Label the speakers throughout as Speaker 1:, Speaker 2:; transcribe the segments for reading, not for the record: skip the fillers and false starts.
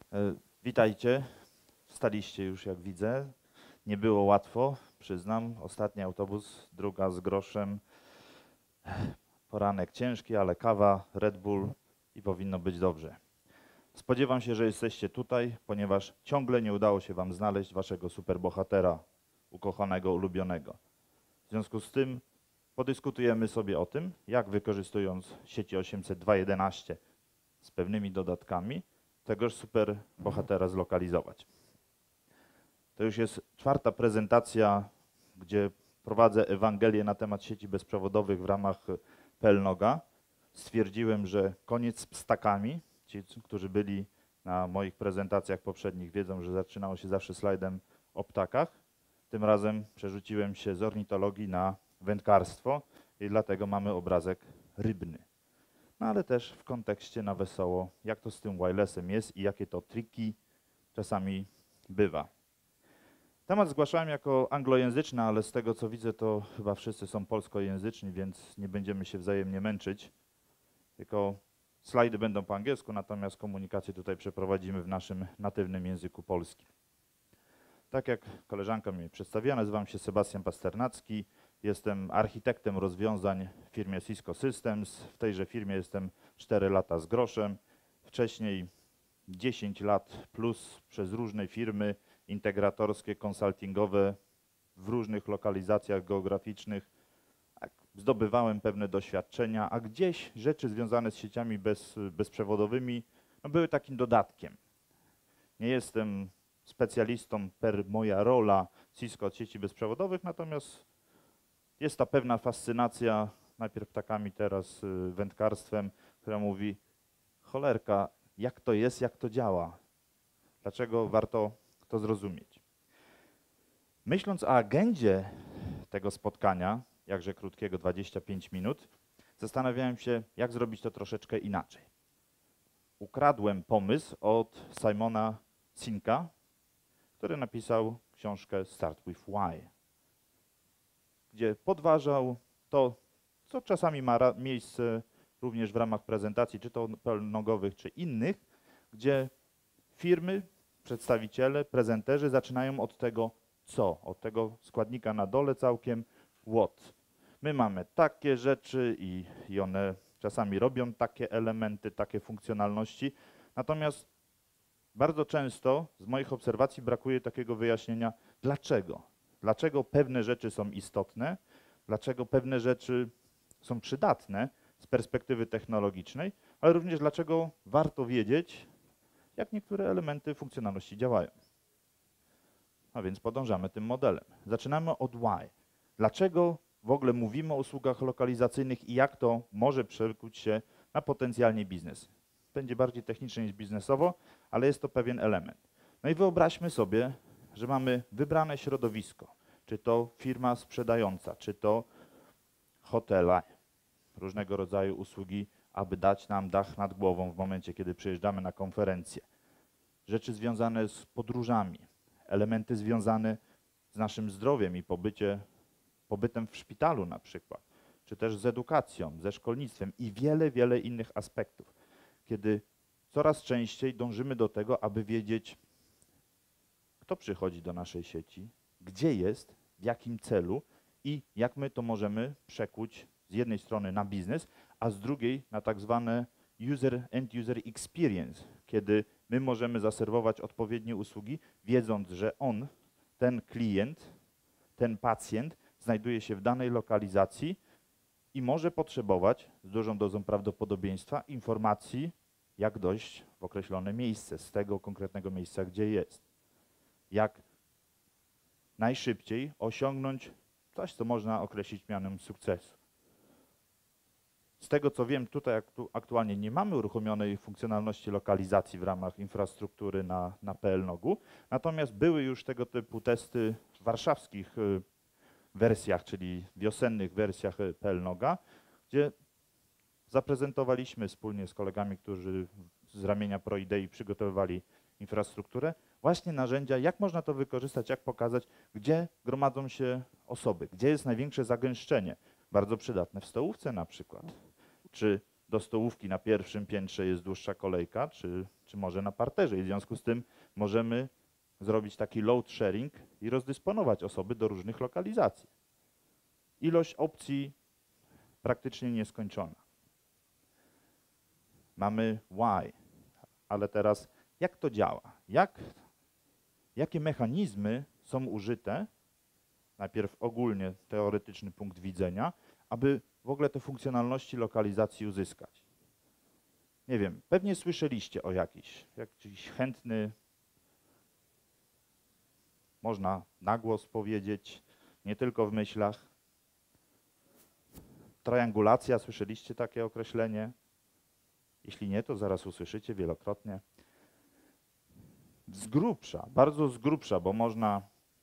Speaker 1: Witajcie. Wstaliście już, jak widzę. Nie było łatwo, przyznam. Ostatni autobus, druga z groszem. Poranek ciężki, ale kawa, Red Bull i powinno być dobrze. Spodziewam się, że jesteście tutaj, ponieważ ciągle nie udało się wam znaleźć waszego superbohatera, ukochanego, ulubionego. W związku z tym podyskutujemy sobie o tym, jak wykorzystując sieci 802.11 z pewnymi dodatkami, tegoż superbohatera zlokalizować. To już jest czwarta prezentacja, gdzie prowadzę Ewangelię na temat sieci bezprzewodowych w ramach PLNOG-a. Stwierdziłem, że koniec z pstakami. Ci, którzy byli na moich prezentacjach poprzednich, wiedzą, że zaczynało się zawsze slajdem o ptakach. Tym razem przerzuciłem się z ornitologii na wędkarstwo i dlatego mamy obrazek rybny. No ale też w kontekście na wesoło, jak to z tym wirelessem jest i jakie to triki czasami bywa. Temat zgłaszałem jako anglojęzyczny, ale z tego co widzę, to chyba wszyscy są polskojęzyczni, więc nie będziemy się wzajemnie męczyć. Tylko slajdy będą po angielsku, natomiast komunikację tutaj przeprowadzimy w naszym natywnym języku polskim. Tak jak koleżanka mnie przedstawiła, nazywam się Sebastian Pasternacki. Jestem architektem rozwiązań w firmie Cisco Systems. W tejże firmie jestem 4 lata z groszem. Wcześniej 10 lat plus przez różne firmy integratorskie, konsultingowe w różnych lokalizacjach geograficznych. Zdobywałem pewne doświadczenia, a gdzieś rzeczy związane z sieciami bezprzewodowymi były takim dodatkiem. Nie jestem specjalistą per moja rola Cisco od sieci bezprzewodowych, natomiast jest ta pewna fascynacja, najpierw ptakami, teraz wędkarstwem, która mówi, cholerka, jak to jest, jak to działa, dlaczego warto to zrozumieć. Myśląc o agendzie tego spotkania, jakże krótkiego, 25 minut, zastanawiałem się, jak zrobić to troszeczkę inaczej. Ukradłem pomysł od Simona Sinka, który napisał książkę Start with Why, gdzie podważał to, co czasami ma miejsce również w ramach prezentacji, czy to PLNOG-owych, czy innych, gdzie firmy, przedstawiciele, prezenterzy zaczynają od tego co, od tego składnika na dole całkiem what. My mamy takie rzeczy i one czasami robią takie elementy, takie funkcjonalności, natomiast bardzo często z moich obserwacji brakuje takiego wyjaśnienia dlaczego. Dlaczego pewne rzeczy są istotne, dlaczego pewne rzeczy są przydatne z perspektywy technologicznej, ale również dlaczego warto wiedzieć, jak niektóre elementy funkcjonalności działają. A więc podążamy tym modelem. Zaczynamy od why. Dlaczego w ogóle mówimy o usługach lokalizacyjnych i jak to może przekuć się na potencjalnie biznes. Będzie bardziej technicznie niż biznesowo, ale jest to pewien element. No i wyobraźmy sobie, że mamy wybrane środowisko, czy to firma sprzedająca, czy to hotele, różnego rodzaju usługi, aby dać nam dach nad głową w momencie, kiedy przyjeżdżamy na konferencję. Rzeczy związane z podróżami, elementy związane z naszym zdrowiem i pobytem w szpitalu na przykład, czy też z edukacją, ze szkolnictwem i wiele, wiele innych aspektów. Kiedy coraz częściej dążymy do tego, aby wiedzieć, kto przychodzi do naszej sieci, gdzie jest, w jakim celu i jak my to możemy przekuć z jednej strony na biznes, a z drugiej na tak zwane end-user experience, kiedy my możemy zaserwować odpowiednie usługi, wiedząc, że on, ten klient, ten pacjent znajduje się w danej lokalizacji i może potrzebować z dużą dozą prawdopodobieństwa informacji, jak dojść w określone miejsce, z tego konkretnego miejsca, gdzie jest. Jak najszybciej osiągnąć coś, co można określić mianem sukcesu. Z tego co wiem, tutaj aktualnie nie mamy uruchomionej funkcjonalności lokalizacji w ramach infrastruktury na PLNOG-u, natomiast były już tego typu testy w warszawskich wersjach, czyli wiosennych wersjach PLNOG-a, gdzie zaprezentowaliśmy wspólnie z kolegami, którzy z ramienia PROIDEI przygotowywali infrastrukturę, właśnie narzędzia, jak można to wykorzystać, jak pokazać, gdzie gromadzą się osoby, gdzie jest największe zagęszczenie, bardzo przydatne w stołówce na przykład, czy do stołówki na pierwszym piętrze jest dłuższa kolejka, czy może na parterze. I w związku z tym możemy zrobić taki load sharing i rozdysponować osoby do różnych lokalizacji. Ilość opcji praktycznie nieskończona. Mamy why, ale teraz jak to działa? Jakie mechanizmy są użyte, najpierw ogólnie teoretyczny punkt widzenia, aby w ogóle te funkcjonalności lokalizacji uzyskać? Nie wiem, pewnie słyszeliście o jakiś chętny, można na głos powiedzieć, nie tylko w myślach. Triangulacja, słyszeliście takie określenie? Jeśli nie, to zaraz usłyszycie wielokrotnie. Z grubsza, bardzo z grubsza, bo można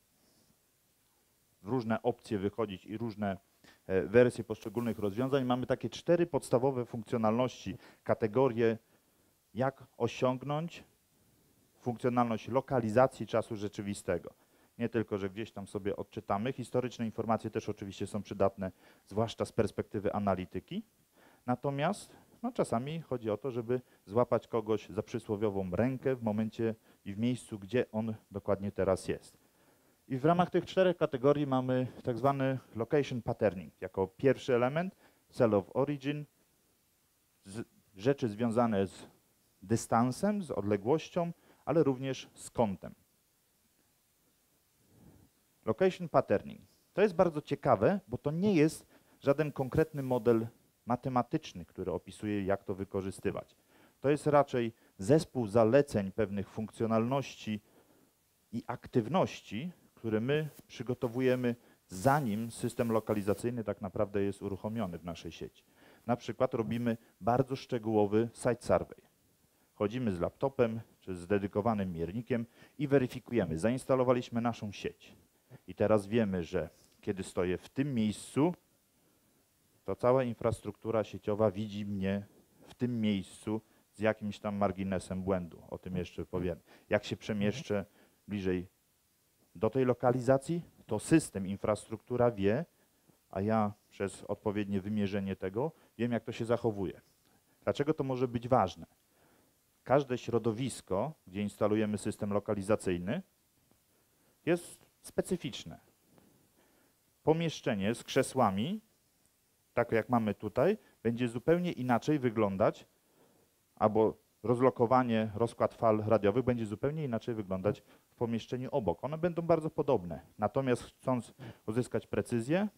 Speaker 1: w różne opcje wychodzić i różne wersje poszczególnych rozwiązań. Mamy takie 4 podstawowe funkcjonalności, kategorie, jak osiągnąć funkcjonalność lokalizacji czasu rzeczywistego. Nie tylko, że gdzieś tam sobie odczytamy. Historyczne informacje też oczywiście są przydatne, zwłaszcza z perspektywy analityki. Natomiast czasami chodzi o to, żeby złapać kogoś za przysłowiową rękę w momencie i w miejscu, gdzie on dokładnie teraz jest. I w ramach tych 4 kategorii mamy tak zwany location patterning. Jako pierwszy element cell of origin, rzeczy związane z dystansem, z odległością, ale również z kątem. Location patterning. To jest bardzo ciekawe, bo to nie jest żaden konkretny model matematyczny, który opisuje, jak to wykorzystywać. To jest raczej zespół zaleceń pewnych funkcjonalności i aktywności, które my przygotowujemy, zanim system lokalizacyjny tak naprawdę jest uruchomiony w naszej sieci. Na przykład robimy bardzo szczegółowy site survey. Chodzimy z laptopem czy z dedykowanym miernikiem i weryfikujemy. Zainstalowaliśmy naszą sieć. I teraz wiemy, że kiedy stoję w tym miejscu, to cała infrastruktura sieciowa widzi mnie w tym miejscu z jakimś tam marginesem błędu. O tym jeszcze powiem. Jak się przemieszczę bliżej do tej lokalizacji, to system, infrastruktura wie, a ja przez odpowiednie wymierzenie tego wiem, jak to się zachowuje. Dlaczego to może być ważne? Każde środowisko, gdzie instalujemy system lokalizacyjny, jest specyficzne. Pomieszczenie z krzesłami, tak jak mamy tutaj, będzie zupełnie inaczej wyglądać, albo rozlokowanie, rozkład fal radiowych będzie zupełnie inaczej wyglądać w pomieszczeniu obok. One będą bardzo podobne. Natomiast chcąc uzyskać precyzję,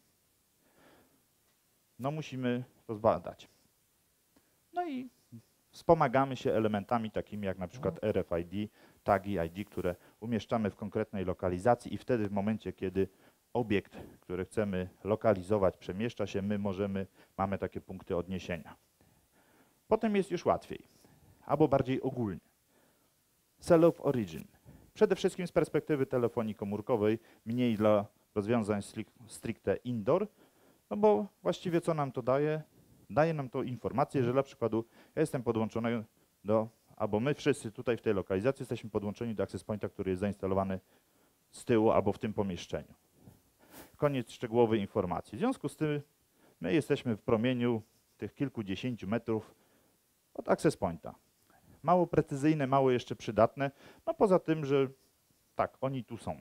Speaker 1: musimy to zbadać. No i wspomagamy się elementami takimi jak na przykład RFID, tagi ID, które umieszczamy w konkretnej lokalizacji i wtedy w momencie, kiedy obiekt, który chcemy lokalizować, przemieszcza się, mamy takie punkty odniesienia. Potem jest już łatwiej, albo bardziej ogólnie. Cell of origin. Przede wszystkim z perspektywy telefonii komórkowej, mniej dla rozwiązań stricte indoor, bo właściwie co nam to daje? Daje nam to informację, że dla przykładu ja jestem podłączony albo my wszyscy tutaj w tej lokalizacji jesteśmy podłączeni do access pointa, który jest zainstalowany z tyłu albo w tym pomieszczeniu. Koniec szczegółowej informacji. W związku z tym my jesteśmy w promieniu tych kilkudziesięciu metrów od access pointa. Mało precyzyjne, mało jeszcze przydatne, poza tym, że tak, oni tu są.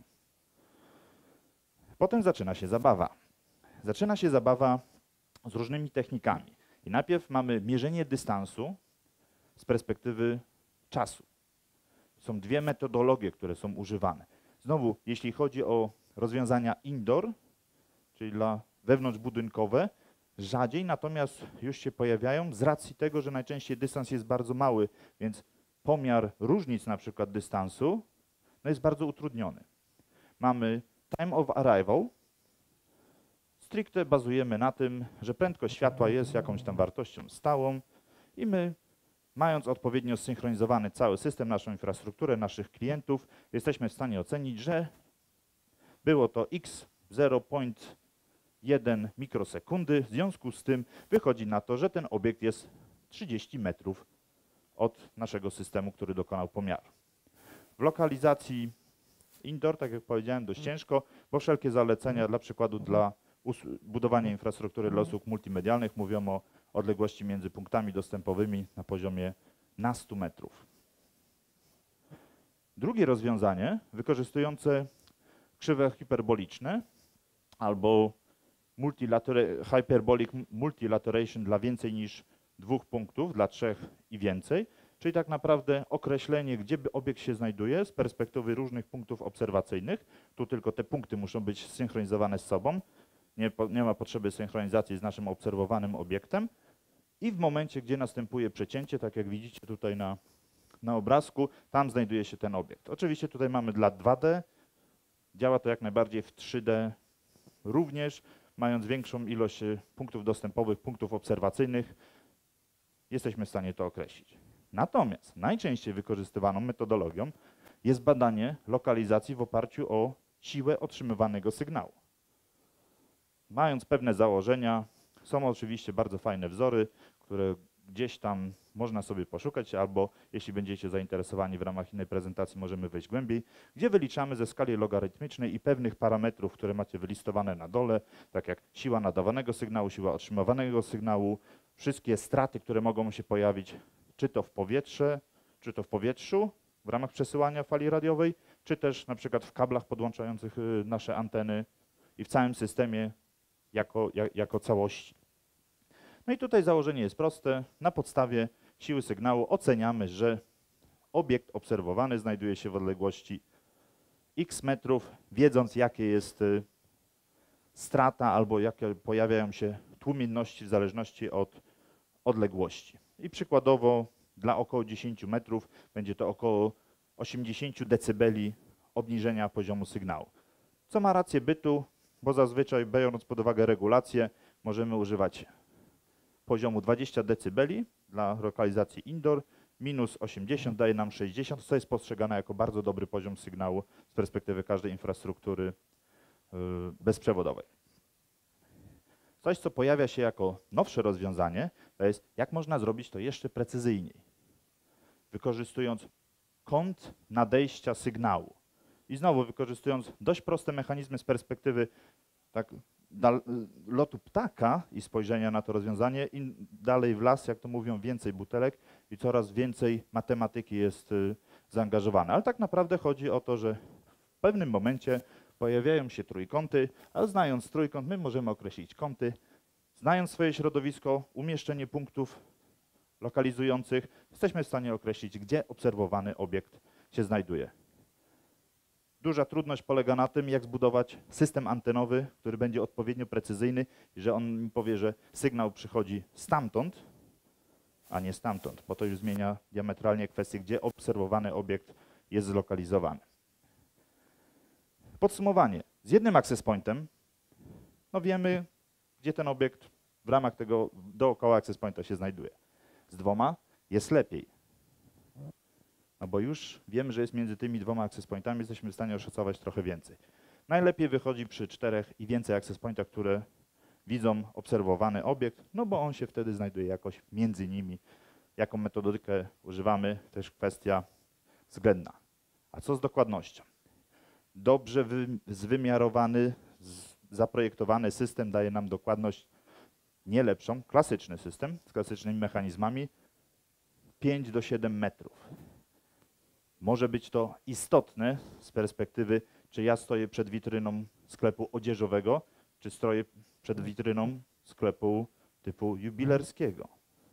Speaker 1: Potem zaczyna się zabawa. Zaczyna się zabawa z różnymi technikami. I najpierw mamy mierzenie dystansu z perspektywy czasu. Są 2 metodologie, które są używane. Znowu, jeśli chodzi o rozwiązania indoor, czyli dla wewnątrzbudynkowe, rzadziej, natomiast już się pojawiają z racji tego, że najczęściej dystans jest bardzo mały, więc pomiar różnic na przykład dystansu jest bardzo utrudniony. Mamy time of arrival. Stricte bazujemy na tym, że prędkość światła jest jakąś tam wartością stałą i my, mając odpowiednio zsynchronizowany cały system, naszą infrastrukturę, naszych klientów, jesteśmy w stanie ocenić, że było to x 0,1 mikrosekundy. W związku z tym wychodzi na to, że ten obiekt jest 30 metrów od naszego systemu, który dokonał pomiaru. W lokalizacji indoor, tak jak powiedziałem, dość ciężko, bo wszelkie zalecenia dla przykładu dla budowania infrastruktury dla usług multimedialnych mówią o odległości między punktami dostępowymi na poziomie nastu metrów. Drugie rozwiązanie wykorzystujące krzywe hiperboliczne albo hyperbolic multilateration dla więcej niż 2 punktów, dla 3 i więcej, czyli tak naprawdę określenie, gdzie obiekt się znajduje z perspektywy różnych punktów obserwacyjnych. Tu tylko te punkty muszą być zsynchronizowane z sobą, nie ma potrzeby synchronizacji z naszym obserwowanym obiektem. I w momencie, gdzie następuje przecięcie, tak jak widzicie tutaj na obrazku, tam znajduje się ten obiekt. Oczywiście tutaj mamy dla 2D, działa to jak najbardziej w 3D również, mając większą ilość punktów dostępowych, punktów obserwacyjnych, jesteśmy w stanie to określić. Natomiast najczęściej wykorzystywaną metodologią jest badanie lokalizacji w oparciu o siłę otrzymywanego sygnału. Mając pewne założenia, są oczywiście bardzo fajne wzory, które gdzieś tam można sobie poszukać, albo jeśli będziecie zainteresowani w ramach innej prezentacji, możemy wejść głębiej, gdzie wyliczamy ze skali logarytmicznej i pewnych parametrów, które macie wylistowane na dole, tak jak siła nadawanego sygnału, siła otrzymywanego sygnału, wszystkie straty, które mogą się pojawić, czy to w powietrze, czy to w powietrzu w ramach przesyłania fali radiowej, czy też na przykład w kablach podłączających nasze anteny i w całym systemie jako całości. No i tutaj założenie jest proste. Na podstawie siły sygnału oceniamy, że obiekt obserwowany znajduje się w odległości x metrów, wiedząc jakie jest strata albo jakie pojawiają się tłumienności w zależności od odległości. I przykładowo dla około 10 metrów będzie to około 80 decybeli obniżenia poziomu sygnału. Co ma rację bytu, bo zazwyczaj biorąc pod uwagę regulację możemy używać poziomu 20 decybeli dla lokalizacji indoor, minus 80 daje nam 60, co jest postrzegane jako bardzo dobry poziom sygnału z perspektywy każdej infrastruktury bezprzewodowej. Coś, co pojawia się jako nowsze rozwiązanie, to jest, jak można zrobić to jeszcze precyzyjniej, wykorzystując kąt nadejścia sygnału. I znowu wykorzystując dość proste mechanizmy z perspektywy lotu ptaka i spojrzenia na to rozwiązanie, im dalej w las, jak to mówią, więcej butelek i coraz więcej matematyki jest zaangażowane. Ale tak naprawdę chodzi o to, że w pewnym momencie pojawiają się trójkąty, a znając trójkąt my możemy określić kąty, znając swoje środowisko, umieszczenie punktów lokalizujących, jesteśmy w stanie określić, gdzie obserwowany obiekt się znajduje. Duża trudność polega na tym, jak zbudować system antenowy, który będzie odpowiednio precyzyjny i że on mi powie, że sygnał przychodzi stamtąd, a nie stamtąd, bo to już zmienia diametralnie kwestię, gdzie obserwowany obiekt jest zlokalizowany. Podsumowanie. Z jednym access pointem wiemy, gdzie ten obiekt w ramach tego dookoła access pointa się znajduje. Z dwoma jest lepiej. No bo już wiemy, że jest między tymi dwoma access pointami, jesteśmy w stanie oszacować trochę więcej. Najlepiej wychodzi przy 4 i więcej access pointach, które widzą obserwowany obiekt, no bo on się wtedy znajduje jakoś między nimi. Jaką metodykę używamy, też kwestia względna. A co z dokładnością? Dobrze zwymiarowany, zaprojektowany system daje nam dokładność nie lepszą, klasyczny system z klasycznymi mechanizmami 5 do 7 metrów. Może być to istotne z perspektywy, czy ja stoję przed witryną sklepu odzieżowego, czy stoję przed witryną sklepu typu jubilerskiego.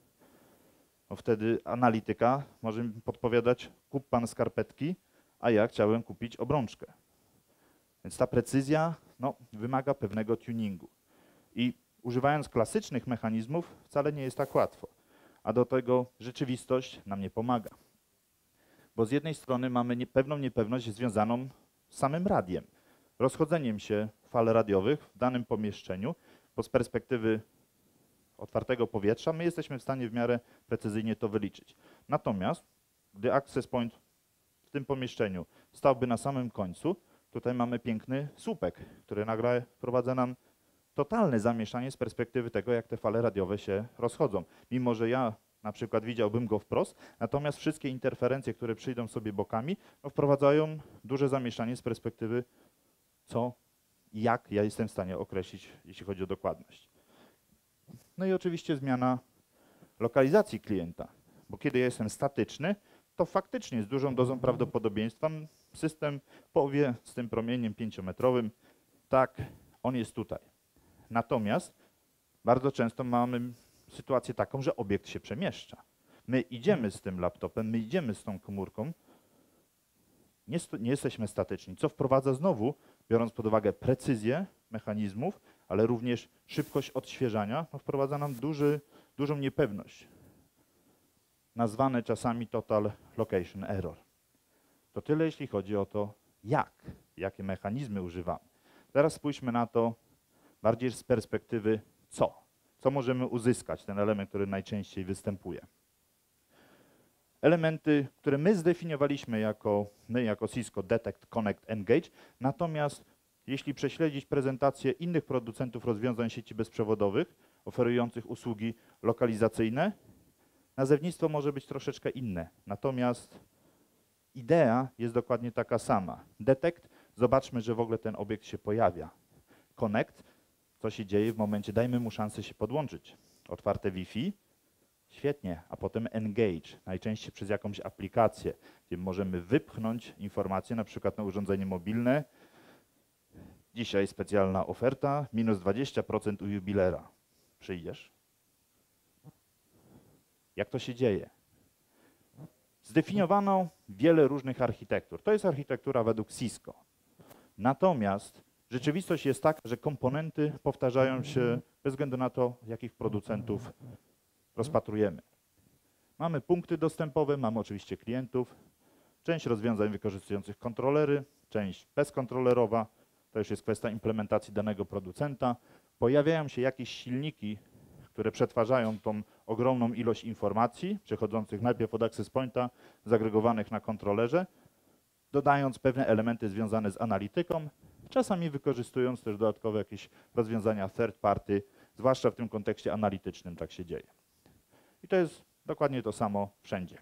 Speaker 1: No wtedy analityka może mi podpowiadać, kup pan skarpetki, a ja chciałem kupić obrączkę. Więc ta precyzja wymaga pewnego tuningu. I używając klasycznych mechanizmów wcale nie jest tak łatwo. A do tego rzeczywistość nam nie pomaga. Bo z jednej strony mamy pewną niepewność związaną z samym radiem, rozchodzeniem się fal radiowych w danym pomieszczeniu, bo z perspektywy otwartego powietrza my jesteśmy w stanie w miarę precyzyjnie to wyliczyć. Natomiast gdy access point w tym pomieszczeniu stałby na samym końcu, tutaj mamy piękny słupek, który nagle wprowadza nam totalne zamieszanie z perspektywy tego, jak te fale radiowe się rozchodzą. Mimo że ja na przykład widziałbym go wprost, natomiast wszystkie interferencje, które przyjdą sobie bokami, wprowadzają duże zamieszanie z perspektywy co i jak ja jestem w stanie określić, jeśli chodzi o dokładność. No i oczywiście zmiana lokalizacji klienta, bo kiedy ja jestem statyczny, to faktycznie z dużą dozą prawdopodobieństwa system powie z tym promieniem 5-metrowym, tak, on jest tutaj. Natomiast bardzo często mamy sytuację taką, że obiekt się przemieszcza. My idziemy z tym laptopem, my idziemy z tą komórką, nie jesteśmy statyczni, co wprowadza znowu, biorąc pod uwagę precyzję mechanizmów, ale również szybkość odświeżania, no wprowadza nam dużą niepewność, nazwane czasami total location error. To tyle, jeśli chodzi o to, jakie mechanizmy używamy. Teraz spójrzmy na to bardziej z perspektywy co możemy uzyskać, ten element, który najczęściej występuje. Elementy, które my zdefiniowaliśmy jako Cisco Detect, Connect, Engage, natomiast jeśli prześledzić prezentację innych producentów rozwiązań sieci bezprzewodowych oferujących usługi lokalizacyjne, nazewnictwo może być troszeczkę inne, natomiast idea jest dokładnie taka sama. Detect, zobaczmy, że w ogóle ten obiekt się pojawia. Connect, co się dzieje w momencie, dajmy mu szansę się podłączyć. Otwarte Wi-Fi, świetnie, a potem Engage, najczęściej przez jakąś aplikację, gdzie możemy wypchnąć informacje, na przykład na urządzenie mobilne. Dzisiaj specjalna oferta, minus 20% u jubilera. Przyjdziesz? Jak to się dzieje? Zdefiniowano wiele różnych architektur. To jest architektura według Cisco. Natomiast rzeczywistość jest taka, że komponenty powtarzają się bez względu na to, jakich producentów rozpatrujemy. Mamy punkty dostępowe, mamy oczywiście klientów, część rozwiązań wykorzystujących kontrolery, część bezkontrolerowa, to już jest kwestia implementacji danego producenta. Pojawiają się jakieś silniki, które przetwarzają tą ogromną ilość informacji, przechodzących najpierw od access pointa, zagregowanych na kontrolerze, dodając pewne elementy związane z analityką, czasami wykorzystując też dodatkowe jakieś rozwiązania third party, zwłaszcza w tym kontekście analitycznym tak się dzieje. I to jest dokładnie to samo wszędzie.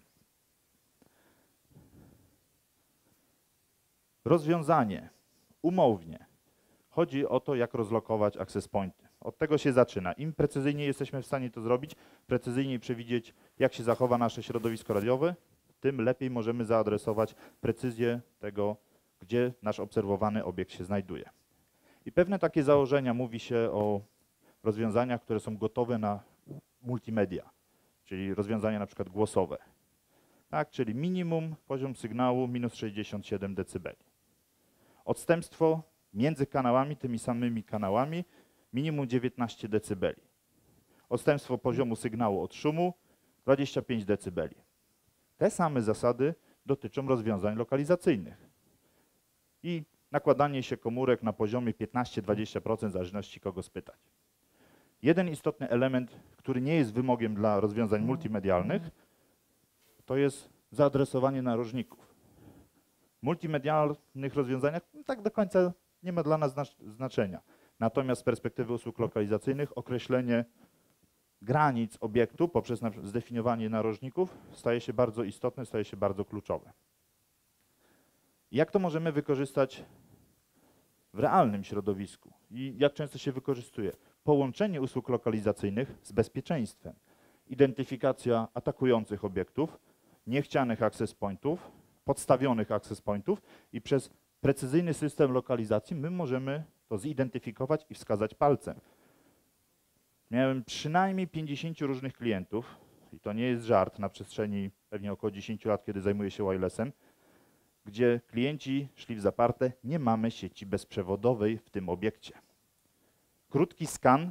Speaker 1: Rozwiązanie umownie. Chodzi o to, jak rozlokować access pointy. Od tego się zaczyna. Im precyzyjniej jesteśmy w stanie to zrobić, precyzyjniej przewidzieć, jak się zachowa nasze środowisko radiowe, tym lepiej możemy zaadresować precyzję tego, gdzie nasz obserwowany obiekt się znajduje. I pewne takie założenia, mówi się o rozwiązaniach, które są gotowe na multimedia, czyli rozwiązania na przykład głosowe. Tak, czyli minimum poziom sygnału minus 67 dB. Odstępstwo między kanałami, tymi samymi kanałami, minimum 19 dB. Odstępstwo poziomu sygnału od szumu 25 dB. Te same zasady dotyczą rozwiązań lokalizacyjnych. I nakładanie się komórek na poziomie 15-20%, w zależności kogo spytać. Jeden istotny element, który nie jest wymogiem dla rozwiązań multimedialnych, to jest zaadresowanie narożników. W multimedialnych rozwiązaniach tak do końca nie ma dla nas znaczenia. Natomiast z perspektywy usług lokalizacyjnych określenie granic obiektu poprzez zdefiniowanie narożników staje się bardzo istotne, staje się bardzo kluczowe. Jak to możemy wykorzystać w realnym środowisku i jak często się wykorzystuje? Połączenie usług lokalizacyjnych z bezpieczeństwem. Identyfikacja atakujących obiektów, niechcianych access pointów, podstawionych access pointów i przez precyzyjny system lokalizacji my możemy to zidentyfikować i wskazać palcem. Miałem przynajmniej 50 różnych klientów i to nie jest żart na przestrzeni pewnie około 10 lat, kiedy zajmuję się wirelessem, gdzie klienci szli w zaparte, nie mamy sieci bezprzewodowej w tym obiekcie. Krótki skan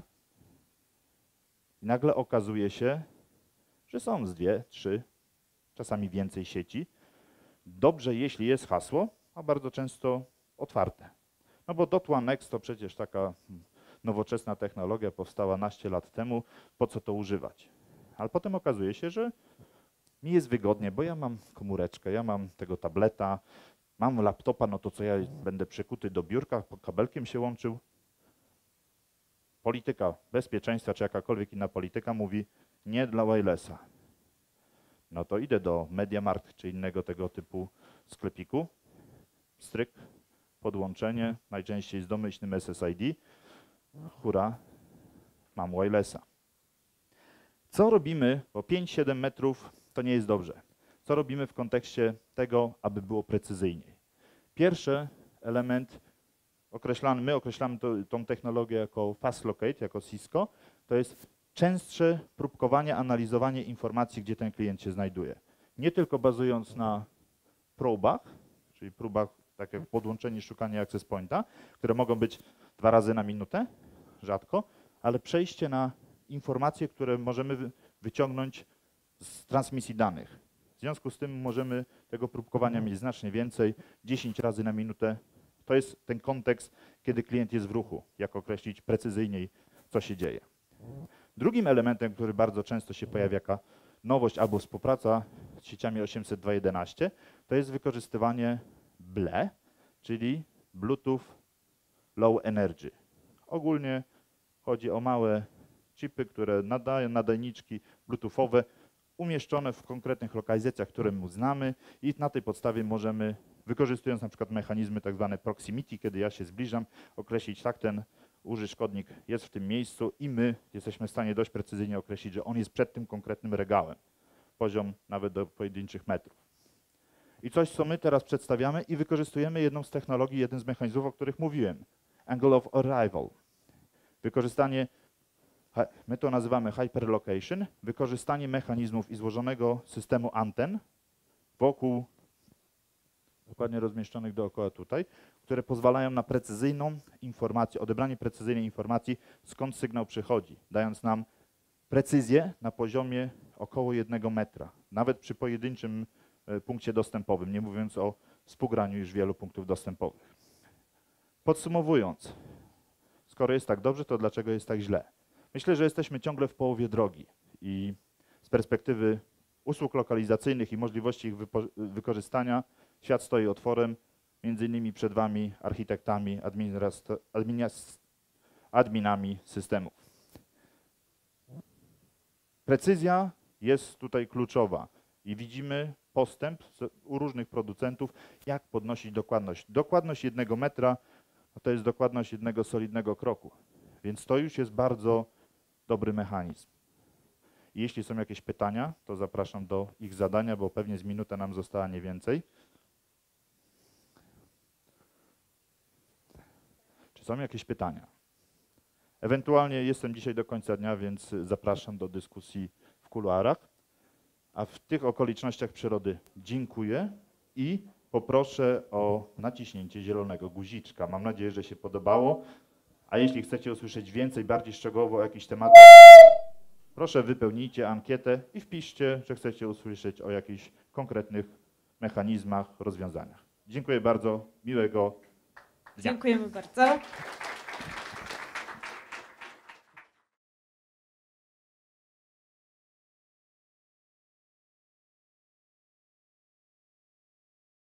Speaker 1: i nagle okazuje się, że są z 2, 3, czasami więcej sieci. Dobrze, jeśli jest hasło, a bardzo często otwarte. No bo .1Next to przecież taka nowoczesna technologia powstała naście lat temu, po co to używać? Ale potem okazuje się, że mi jest wygodnie, bo ja mam komóreczkę, ja mam tego tableta, mam laptopa, no to co ja będę przykuty do biurka, kabelkiem się łączył. Polityka bezpieczeństwa, czy jakakolwiek inna polityka mówi nie dla wirelessa. No to idę do MediaMarkt czy innego tego typu sklepiku, stryk, podłączenie, najczęściej z domyślnym SSID, hura, mam wirelessa. Co robimy, bo 5-7 metrów to nie jest dobrze. Co robimy w kontekście tego, aby było precyzyjniej? Pierwszy element, my określamy tą technologię jako fast locate, jako Cisco, to jest częstsze próbkowanie, analizowanie informacji, gdzie ten klient się znajduje. Nie tylko bazując na próbach, czyli próbach tak jak podłączenie, szukanie access pointa, które mogą być 2 razy na minutę, rzadko, ale przejście na informacje, które możemy wyciągnąć z transmisji danych. W związku z tym możemy tego próbkowania mieć znacznie więcej, 10 razy na minutę. To jest ten kontekst, kiedy klient jest w ruchu, jak określić precyzyjniej, co się dzieje. Drugim elementem, który bardzo często się pojawia jako nowość albo współpraca z sieciami 802.11, to jest wykorzystywanie BLE, czyli Bluetooth Low Energy. Ogólnie chodzi o małe chipy, które nadają nadajniczki bluetoothowe umieszczone w konkretnych lokalizacjach, które my znamy i na tej podstawie możemy, wykorzystując na przykład mechanizmy tak zwane proximity, kiedy ja się zbliżam, określić tak, ten szkodnik jest w tym miejscu i my jesteśmy w stanie dość precyzyjnie określić, że on jest przed tym konkretnym regałem. Poziom nawet do pojedynczych metrów. I coś, co my teraz przedstawiamy i wykorzystujemy jedną z technologii, jeden z mechanizmów, o których mówiłem. Angle of Arrival. Wykorzystanie, my to nazywamy hyperlocation, wykorzystanie mechanizmów i złożonego systemu anten wokół, dokładnie rozmieszczonych dookoła tutaj, które pozwalają na precyzyjną informację, odebranie precyzyjnej informacji, skąd sygnał przychodzi, dając nam precyzję na poziomie około 1 metra, nawet przy pojedynczym punkcie dostępowym, nie mówiąc o współgraniu już wielu punktów dostępowych. Podsumowując, skoro jest tak dobrze, to dlaczego jest tak źle? Myślę, że jesteśmy ciągle w połowie drogi i z perspektywy usług lokalizacyjnych i możliwości ich wykorzystania świat stoi otworem, między innymi przed Wami, architektami, adminami systemów. Precyzja jest tutaj kluczowa i widzimy postęp u różnych producentów, jak podnosić dokładność. Dokładność 1 metra to jest dokładność 1 solidnego kroku, więc to już jest bardzo dobry mechanizm. I jeśli są jakieś pytania, to zapraszam do ich zadania, bo pewnie z minutę nam została nie więcej. Czy są jakieś pytania? Ewentualnie jestem dzisiaj do końca dnia, więc zapraszam do dyskusji w kuluarach. A w tych okolicznościach przyrody dziękuję i poproszę o naciśnięcie zielonego guziczka. Mam nadzieję, że się podobało. A jeśli chcecie usłyszeć więcej, bardziej szczegółowo o jakichś tematach, proszę wypełnijcie ankietę i wpiszcie, że chcecie usłyszeć o jakichś konkretnych mechanizmach, rozwiązaniach. Dziękuję bardzo. Miłego dnia.
Speaker 2: Dziękujemy bardzo.